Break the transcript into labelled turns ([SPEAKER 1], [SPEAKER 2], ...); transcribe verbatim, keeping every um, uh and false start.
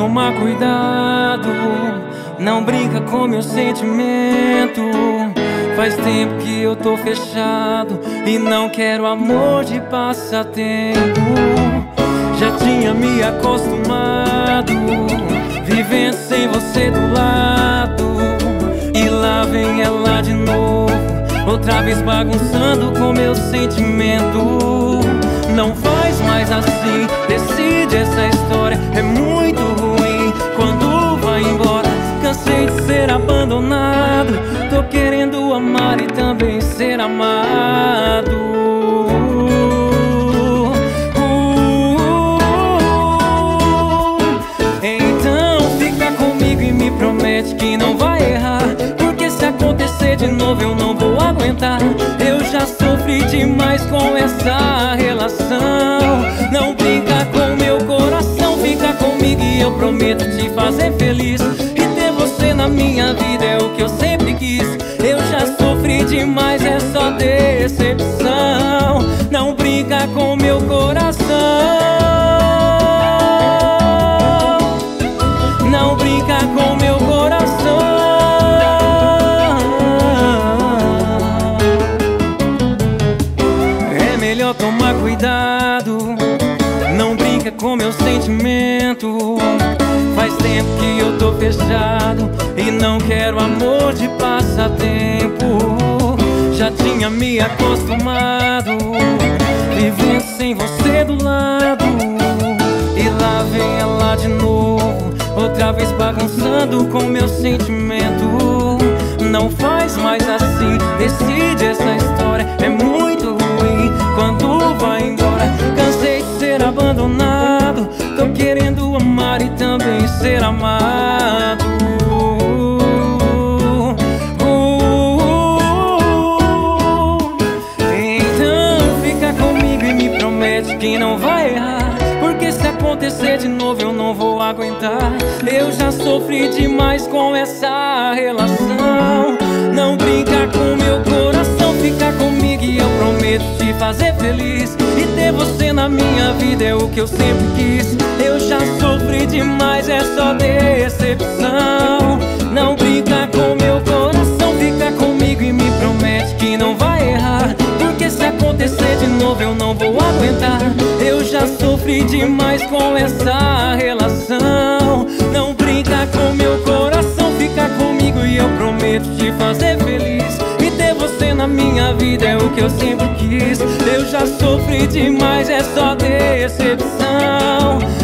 [SPEAKER 1] tomar cuidado, não brinca com meu sentimento. Faz tempo que eu tô fechado e não quero amor de passatempo. Já tinha me acostumado, vivendo sem você do lado. E lá vem ela de novo, outra vez bagunçando com meu sentimento. Não faz mais assim, decide, essa história é muito ruim. Quando vai embora, cansei de ser abandonado. Tô querendo amar e também ser amado. Então fica comigo e me promete que não vai errar, porque se acontecer de novo eu não vou aguentar. Eu já sofri demais com essa relação. Não brinca com meu coração, fica comigo e eu prometo te fazer feliz. E ter você na minha vida é o que eu sempre quis. Eu já sofri demais, é só decepção. Não brinca com meu coração, não brinca com meu coração. É melhor tomar cuidado, não brinca com meu sentimento. Faz tempo que eu tô fechado e não quero amor de passatempo. Já tinha me acostumado, vivendo sem você do lado. E lá vem ela de novo, outra vez bagunçando com meu sentimento. Não faz mais assim, decide, essa história é muito ruim. Quando vai embora, cansei de ser abandonado. Tô querendo amar e também ser amado. Então fica comigo e me promete que não vai errar, porque se acontecer de novo eu não vou aguentar. Eu já sofri demais com essa relação. Não brinca com meu coração, fica comigo e eu prometo te fazer feliz. E ter você na minha vida é o que eu sempre quis. Eu já sofri demais, é só decepção. Não brinca com meu coração, fica comigo e me promete que não vai errar, porque se acontecer de novo eu não vou aguentar. Eu já sofri demais com essa relação. Não brinca com meu coração, fica comigo e eu prometo te fazer feliz. E ter você na minha vida é o que eu sempre quis. Eu já sofri demais, é só decepção.